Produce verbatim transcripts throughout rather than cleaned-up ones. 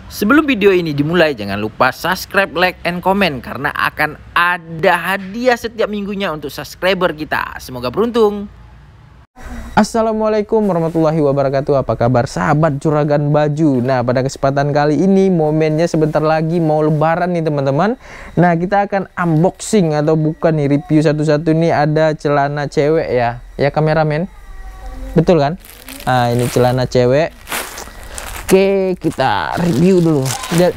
Sebelum video ini dimulai, jangan lupa subscribe, like, and comment karena akan ada hadiah setiap minggunya untuk subscriber kita. Semoga beruntung. Assalamualaikum warahmatullahi wabarakatuh. Apa kabar sahabat juragan baju? Nah, pada kesempatan kali ini momennya sebentar lagi mau lebaran nih teman-teman. Nah, kita akan unboxing atau bukan nih, review satu-satu nih. Ada celana cewek ya, ya kameramen, betul kan? Nah, ini celana cewek. Oke, kita review dulu. Lihat.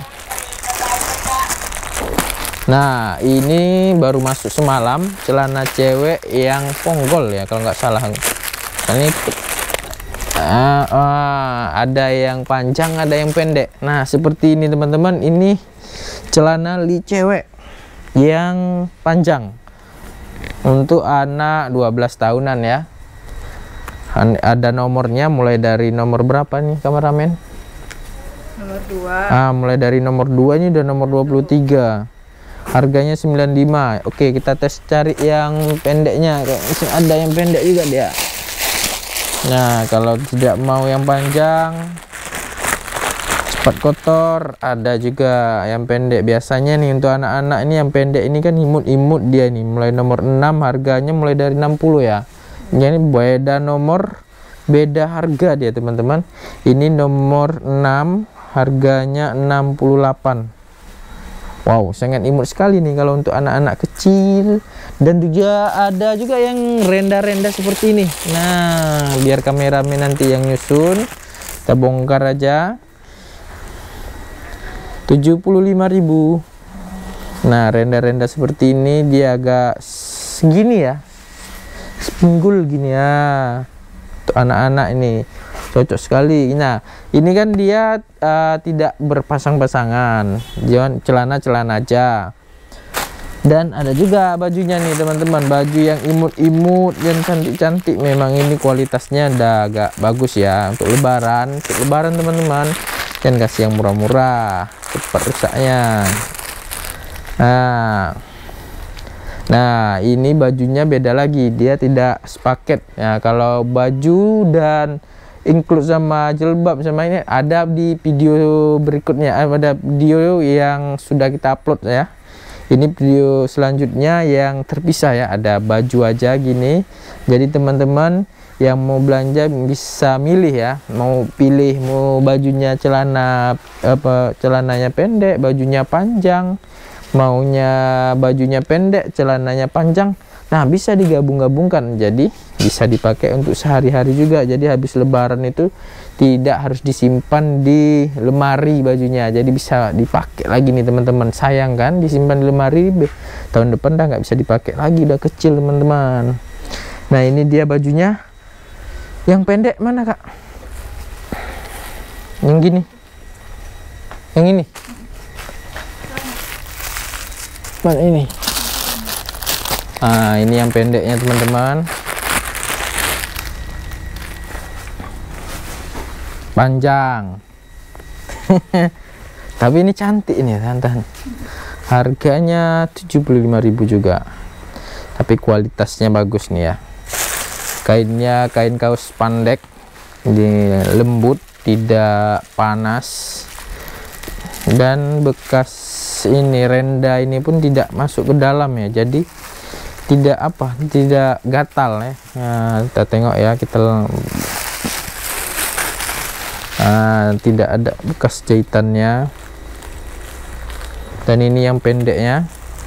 Nah, ini baru masuk semalam, celana cewek yang ponggol ya kalau nggak salah. Ini ah, ah, ada yang panjang, ada yang pendek. Nah, seperti ini teman-teman, ini celana li cewek yang panjang untuk anak dua belas tahunan ya. Ada nomornya, mulai dari nomor berapa nih kameramen? Nomor dua. Ah, mulai dari nomor dua ini udah nomor dua puluh tiga. Harganya sembilan puluh lima. Oke, kita tes cari yang pendeknya. Kayaknya ada yang pendek juga dia. Nah, kalau tidak mau yang panjang, cepat kotor, ada juga yang pendek. Biasanya nih untuk anak-anak ini yang pendek ini kan imut-imut dia nih. Mulai nomor enam, harganya mulai dari enam puluh ya. Ini beda nomor, beda harga dia teman-teman. Ini nomor enam, harganya enam puluh delapan. Wow, sangat imut sekali nih kalau untuk anak-anak kecil. Dan juga ada juga yang renda-renda seperti ini. Nah, biar kameramen nanti yang nyusun, kita bongkar aja. tujuh puluh lima ribu. Nah, renda-renda seperti ini dia agak segini ya, sepinggul gini ya, untuk anak-anak ini cocok sekali. Nah, ini kan dia uh, tidak berpasang-pasangan, jangan celana-celana aja. Dan ada juga bajunya nih teman-teman, baju yang imut-imut dan cantik-cantik. Memang ini kualitasnya udah agak bagus ya untuk lebaran. Untuk lebaran teman-teman, jangan kasih yang murah-murah, cepat rusaknya. Nah, nah ini bajunya beda lagi, dia tidak sepaket ya. Kalau baju dan include sama jilbab sama ini ada di video berikutnya, ada video yang sudah kita upload ya. Ini video selanjutnya yang terpisah ya, ada baju aja gini. Jadi teman-teman yang mau belanja bisa milih ya, mau pilih mau bajunya celana apa, celananya pendek, bajunya panjang, maunya bajunya pendek, celananya panjang. Nah, bisa digabung-gabungkan, jadi bisa dipakai untuk sehari-hari juga. Jadi habis lebaran itu tidak harus disimpan di lemari bajunya, jadi bisa dipakai lagi nih teman-teman. Sayang kan disimpan di lemari, tahun depan dah nggak bisa dipakai lagi, udah kecil teman-teman. Nah, ini dia bajunya yang pendek. Mana kak? Yang gini, yang ini mana ini? Nah, ini yang pendeknya teman-teman. Panjang. Tapi ini cantik ini teman-teman. Harganya tujuh puluh lima ribu juga. Tapi kualitasnya bagus nih ya. Kainnya kain kaos pandek. Ini lembut, tidak panas. Dan bekas ini renda ini pun tidak masuk ke dalam ya. Jadi tidak apa, tidak gatal ya. Nah, kita tengok ya, kita nah, tidak ada bekas jahitannya. Dan ini yang pendeknya.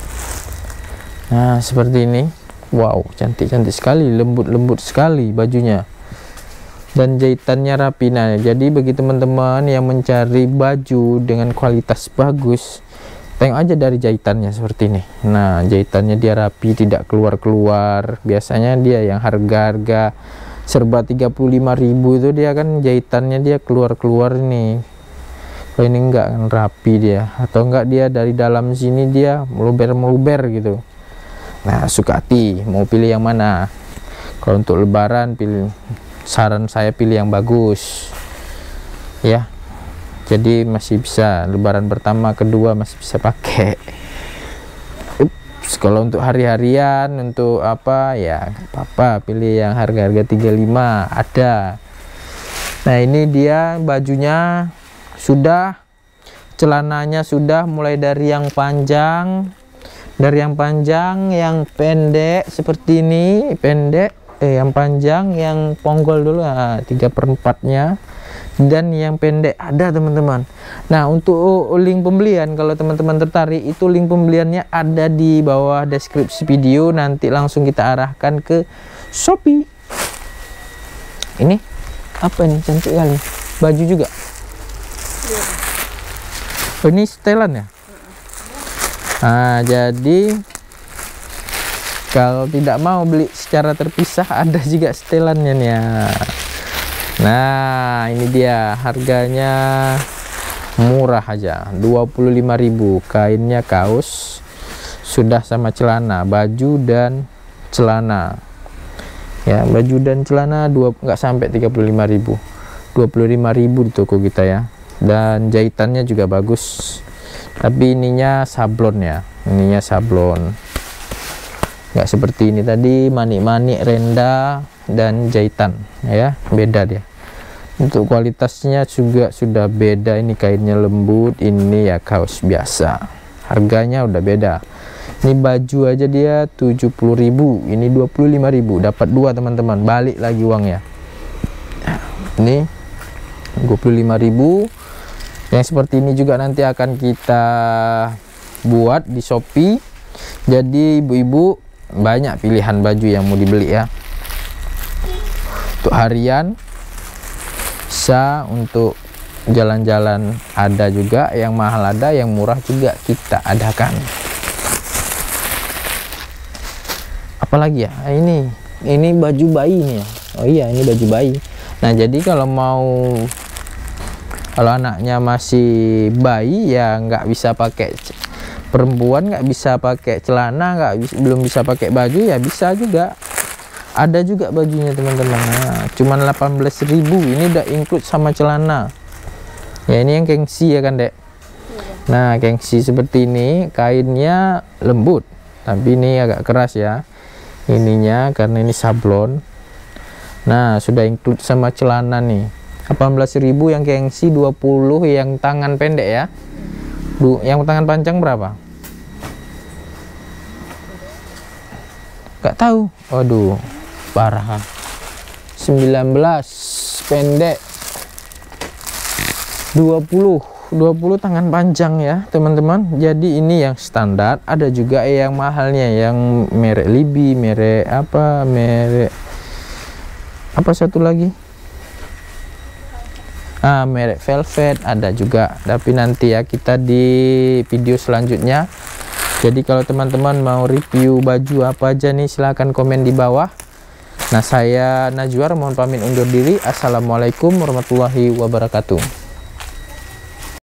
Nah, seperti ini. Wow, cantik-cantik sekali, lembut-lembut sekali bajunya. Dan jahitannya rapi. Nah, jadi bagi teman-teman yang mencari baju dengan kualitas bagus, tengok aja dari jahitannya seperti ini. Nah, jahitannya dia rapi, tidak keluar-keluar. Biasanya dia yang harga-harga serba tiga puluh lima ribu itu dia kan jahitannya dia keluar-keluar nih. Kalau ini enggak kan rapi dia, atau enggak dia dari dalam sini dia meluber-meluber gitu. Nah, suka hati mau pilih yang mana. Kalau untuk lebaran pilih, saran saya pilih yang bagus ya. Jadi masih bisa lebaran pertama, kedua masih bisa pakai. Ups, kalau untuk hari-harian, untuk apa ya apa-apa, pilih yang harga-harga tiga puluh lima ada. Nah, ini dia bajunya sudah celananya sudah mulai dari yang panjang, dari yang panjang, yang pendek seperti ini, pendek, eh yang panjang, yang ponggol dulu, nah, tiga per empatnya, dan yang pendek ada teman-teman. Nah, untuk link pembelian kalau teman-teman tertarik, itu link pembeliannya ada di bawah deskripsi video, nanti langsung kita arahkan ke Shopee. Ini apa ini, cantik kali, baju juga. Oh, ini setelan ya. Nah, jadi kalau tidak mau beli secara terpisah, ada juga setelannya nih ya. Nah, ini dia harganya, murah aja, dua puluh lima ribu. Kainnya kaos, sudah sama celana, baju dan celana. Ya, baju dan celana dua nggak sampai tiga puluh lima ribu. dua puluh lima ribu di toko kita ya. Dan jahitannya juga bagus. Tapi ininya sablon ya, ininya sablon, nggak seperti ini tadi manik-manik, renda dan jahitan ya, beda dia. Untuk kualitasnya juga sudah beda, ini kainnya lembut, ini ya kaos biasa, harganya udah beda. Ini baju aja dia tujuh puluh ribu, ini dua puluh lima ribu, dapat dua teman-teman, balik lagi uangnya. Ini dua puluh lima ribu. Yang seperti ini juga nanti akan kita buat di Shopee. Jadi ibu-ibu banyak pilihan baju yang mau dibeli ya. Untuk harian bisa, untuk jalan-jalan ada juga, yang mahal ada, yang murah juga kita adakan. Apalagi ya, ini ini baju bayi nih ya. Oh iya, ini baju bayi. Nah, jadi kalau mau, kalau anaknya masih bayi ya nggak bisa pakai, perempuan nggak bisa pakai celana, nggak bisa, belum bisa pakai baju ya bisa juga, ada juga bajunya teman-teman. Nah, cuman delapan belas ribu, ini udah include sama celana ya. Ini yang gengsi ya kan dek. Nah, gengsi seperti ini, kainnya lembut tapi ini agak keras ya ininya, karena ini sablon. Nah, sudah include sama celana nih, delapan belas ribu yang gengsi, dua puluh yang tangan pendek ya. Du, yang tangan panjang berapa? Gak tahu. Waduh, parah. sembilan belas pendek, dua puluh dua puluh tangan panjang ya teman-teman. Jadi ini yang standar, ada juga yang mahalnya, yang merek Libi, merek apa, merek apa satu lagi, ah, merek Velvet ada juga, tapi nanti ya kita di video selanjutnya. Jadi kalau teman-teman mau review baju apa aja nih, silahkan komen di bawah. Nah, saya Najwar mohon pamit undur diri. Assalamualaikum warahmatullahi wabarakatuh.